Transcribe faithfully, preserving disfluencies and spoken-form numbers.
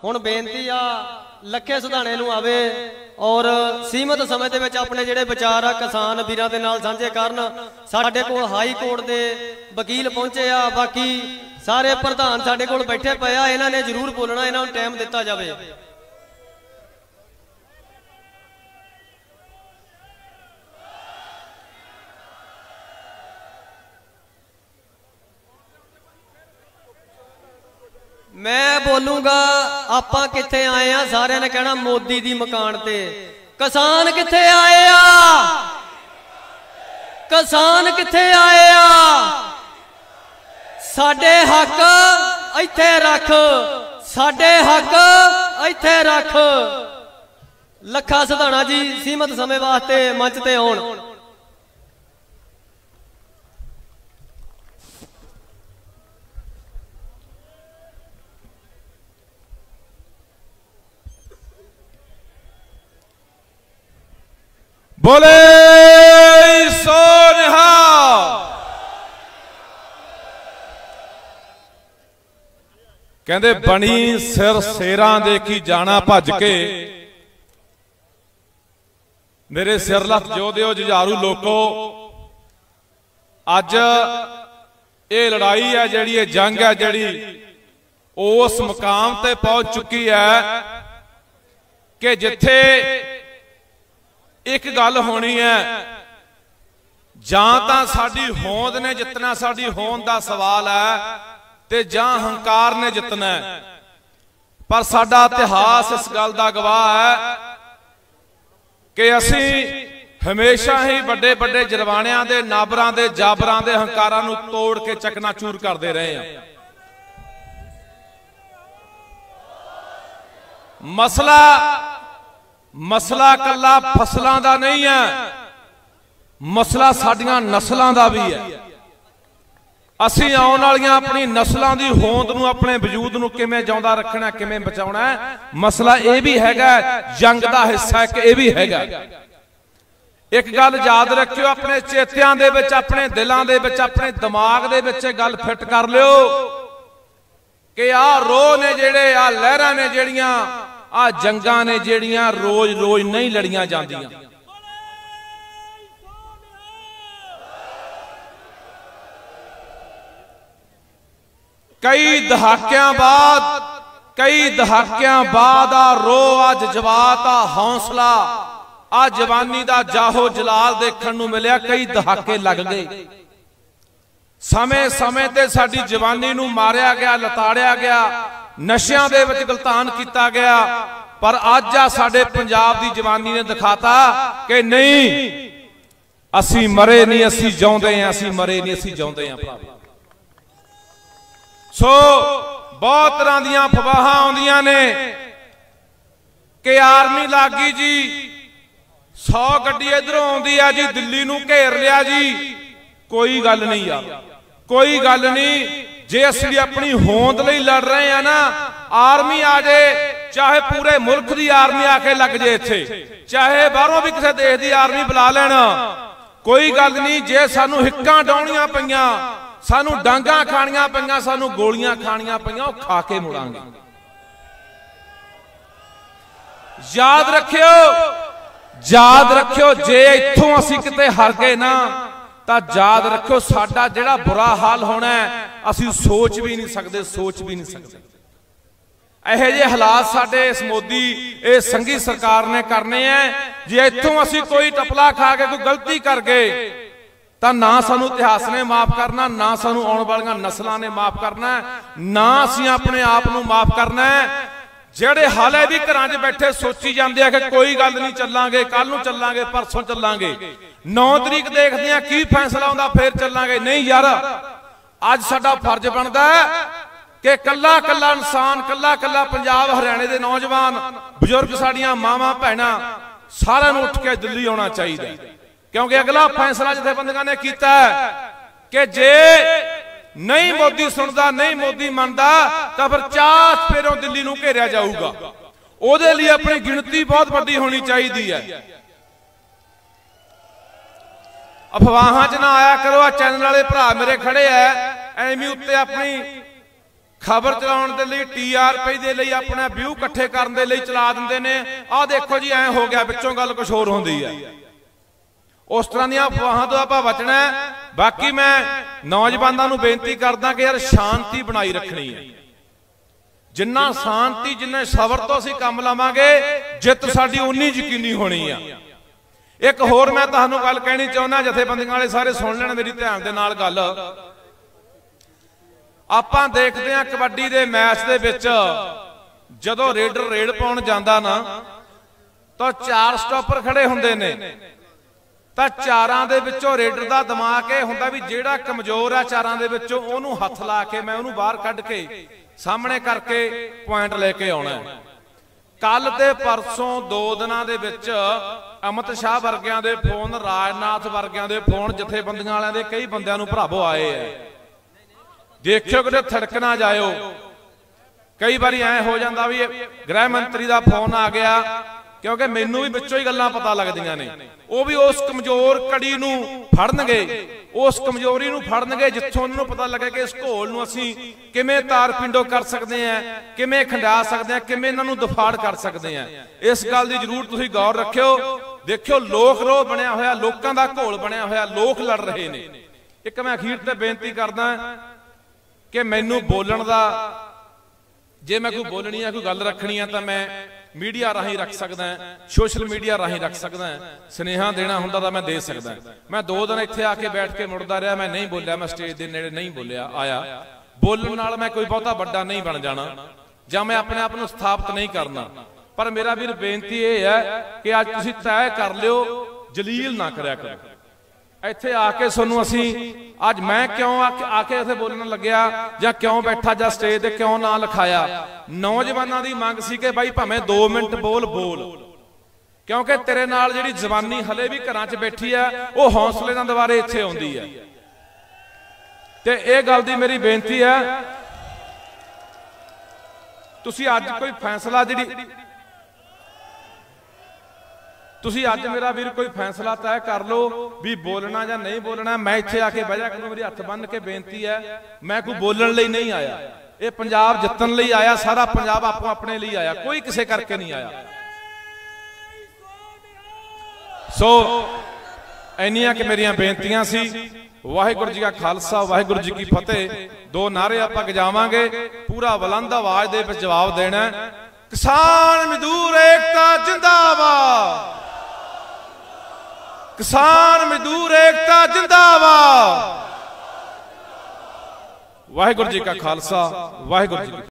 हुण बेनती आ लखे सुधाने नूं आवे और सीमित समय दे विच अपने जिहड़े विचार आ किसान वीरां दे नाल सांझे करन। साडे कोल हाई कोर्ट दे वकील पहुंचे आ, बाकी सारे प्रधान साडे कोल बैठे पे आ, इन्हां ने जरूर बोलना, इन्हां नूं टाइम दिता जावे। मैं बोलूंगा आपां कित्थे आए आ, सारे ने कहना मोदी दी मकान ते। किसान कित्थे आए आ, किसान कित्थे आए आ, साडे हक इत्थे रख, साडे हक इत्थे रख। लखा सिधाना जी सीमित समय वास्ते मंच ते आउण। बोले सोनिहा। कहंदे बनी सिर शेरां दे की जाना भज के। मेरे सिर लथ जो दिओ जुझारू लोको, अज ये लड़ाई है जिहड़ी, ये जंग है जिहड़ी उस मुकाम ते पहुंच चुकी है कि जिथे एक गल होनी है, जां तां साडी होंद ने जितना, साडी होंद दा सवाल है, ते जां हंकार ने जितना है। पर साडा इतिहास इस गल दा गवाह है कि असी हमेशा ही बड़े बड़े जरवाणियां दे, नाबरां दे, जाबरां दे हंकारां नूं तोड़ के चकनाचूर करते रहे हैं। मसला मसला कला फसलों का नहीं है, मसला साडियां नस्लों का भी है। असी आने वाली अपनी नस्लों की होंद नूं, अपने वजूद नूं किवें जिउंदा रखना, किवें बचाउणा है, मसला यह भी हैगा, जंग का हिस्सा एक यह भी हैगा। एक गल याद रखियो, अपने चेतियां दे विच, अपने दिलों दे विच, अपने दिमाग दे विच गल फिट कर लियो कि आ रो ने जिहड़े, आ लहरां ने जिहड़ियां, आ जंगां ने जिहड़ियां रोज रोज नहीं लड़ियां जांदियां। कई दहाकियां बाद, कई दहाकियां बाद आ रो, आ जज्बात, आ हौसला, आ जवानी दा जाहो जलाल देखण नूं मिलिया। कई दहाके लग गए, समय समय ते साडी जवानी नूं मारिया गया, लताड़िया गया, नशियां दे विच गलतान किया गया। पर अज आ साडे पंजाब दी जवानी ने दिखाता कि नहीं, असी मरे नहीं, असी जिउंदे हैं, असी मरे नहीं, असी जिउंदे हैं। सो बहुत तरह दीयां अफवाहां आउंदियां ने कि आर्मी लग गई जी, सौ गड्डी इधरों आउंदी आ जी, दिल्ली नूं घेर लिया जी। कोई गल नहीं यार, कोई गल नहीं। जे असली अपनी होंद लई लड़ रहे हैं ना, आर्मी आ जाए, चाहे पूरे मुल्क की आर्मी आके लग जाए इत्थे, चाहे बाहरों भी किसी देश की आर्मी बुला लेना, कोई गल नहीं। जे सानू हिक्कां डाउणियां पईयां, सानू डांगां खाणियां पईयां, सानू गोलियां खाणियां पईयां, ओह खा के मुड़ांगे। याद रखियो, याद रखियो, जे इत्थों असीं किते हार गए ना, तां याद रखियो साडा जिहड़ा बुरा हाल होना है, असीं सोच भी नहीं सकते, सोच भी नहीं सकते। ਇਹੋ ਜਿਹੇ हालात साडे इस मोदी इस संघी सरकार ने करने हैं। जे इत्थों असीं कोई टपला खा के कोई गलती कर गए तां ना सानू इतिहास ने माफ करना, ना सानू आने वाली नस्लों ने माफ करना, ना असीं अपने आप नूं माफ करना है। ਜਿਹੜੇ ਹਾਲੇ भी घरां 'ਚ बैठे सोची जाते हैं कि कोई गल नहीं, चलांगे, कल नूं चलांगे, परसों चलांगे, नौ तरीक देखते हैं की फैसला आउंदा, फिर चलांगे। नहीं यार, अज साडा फर्ज बनता है कि कला कला इंसान, कला कला पंजाब हरियाणे के नौजवान बजुर्ग, साडियां मावां भैणां, सारिआं नूं उठ के दिल्ली आउणा चाहीदा, क्योंकि अगला फैसला जथेबंदियां ने कीता है कि जे नहीं मोदी सुनता, नहीं मोदी मानता, तो फिर चार फेरों दिल्ली नूं घेरिया जाऊगा। उहदे लिए अपनी गिणती बहुत वड्डी होनी चाहिए है। अफवाहां च ना आया करो। आ चैनल वाले भरा मेरे खड़े है, एवें उत्ते अपनी खबर चलाउण दे लई टी आर पी दे लई अपना व्यू इकट्ठे करन दे लई चला दिंदे ने। आ देखो जी ऐ हो गया, विचों गल कुछ होर हुंदी है। उस तरह दी अफवाहां तो आपां बचना है। बाकी मैं नौजवानों नूं बेनती करदा कि यार शांति बनाई रखनी है। जिन्ना शांति जिन्ने सबर तो असीं काम लवांगे जित साडी उन्नी यकीनी होनी है। एक होर मैं तुहानूं गल कहनी चाहुंदा, जथेबंदियां वाले सारे सुन लेण मेरी ध्यान दे नाल गल। आपां देखदे हां कबड्डी दे मैच दे विच जदों रेडर रेड पाउण जांदा ना तां चार स्टॉपर खड़े हुंदे ने, तां चारां दे विचों रेडर दा दिमाग इह हुंदा भी जिहड़ा कमजोर आ चारां दे विचों ओहनूं हत्थ ला के मैं ओहनूं बाहर कढ के सामने करके पॉइंट लेके आउणा। कल ते परसों दो दिनां दे विच अमित शाह वर्गियां दे फोन, राजनाथ वर्गियां दे फोन, जथेबंदियां वालियां दे कई बंदियां नूं भरावो आए है। देखियो किते थड़क ना जाओ। कई बार ऐ हो जाता भी गृह मंत्री का फोन आ गया, क्योंकि मैनू भी विचों ही गल्लां पता लगदियां ने। वो भी उस कमजोर कड़ी नूं फड़नगे, उस कमजोरी नूं फड़नगे जिथों उन्होंने पता लगे कि इस घोल नूं असीं किवें तार पिंडो कर सकते हैं, किवें खंडा सकते हैं, किवें इन्हां नूं दफाड़ कर सकते हैं। इस गल की जरूर तुसीं गौर रखियो। देखियो लोक रोह बनया होया, लोकां दा घोल बनया होया, लोक लड़ रहे ने। एक मैं अखीर ते बेनती करदा कि मैनू बोलण दा, जे मैं कोई बोलनी है, कोई गल रखनी है, तो मैं मीडिया राही रख सकदा, सोशल मीडिया राही रख सकदा, स्नेहा देना हुंदा तां मैं दे सकदा। मैं दो दिन इत्थे आके बैठ के मुड़दा रहा, मैं नहीं बोलिया, मैं स्टेज दे नेड़े नहीं बोलिया आया। बोलण नाल मैं कोई बहुता वड्डा नहीं बन जाना, जां मैं अपने आप नूं स्थापित नहीं करना। पर मेरा वीर बेनती यह है कि अज तुसीं तय कर लियो, जलील ना करया करो। इत्थे आके सोनू असी अज मैं क्यों आके आके इत्थे बोलण लग्या जां क्यों बैठा जां स्टेज ते क्यों ना लिखाया। नौजवानों की मंग सी कि भाई भावें दो मिनट बोल बोल, क्योंकि तेरे नाल जिहड़ी जवानी हले भी घरां च बैठी है वो हौसले नाल दुबारे इत्थे आउंदी है। ते इह गल दी मेरी बेनती है, तुसीं अज कोई फैसला जिहड़ी तुसी अज मेरा वीर कोई फैसला तय कर लो भी बोलना या नहीं बोलना। मैं इत्थे आके बह जा करूं, मेरी हथ बन के बेनती है, मैं कोई बोलण लई नहीं आया। ये पंजाब जितन लई आया, सारा पंजाब आपो अपने लिए आया, कोई किसे करके नहीं आया। सो इन्नियां कि मेरियां बेनतियां सी। वाहिगुरू जी का खालसा, वाहिगुरू जी की फतेह। दो नारे आपां गजावांगे, पूरा बुलंद आवाज दे विच जवाब देना। किसान मजदूर एकता जिंदाबाद, किसान मजदूर एकता जिंदाबाद। वाहिगुरू जी का खालसा, वाहिगुरू जी की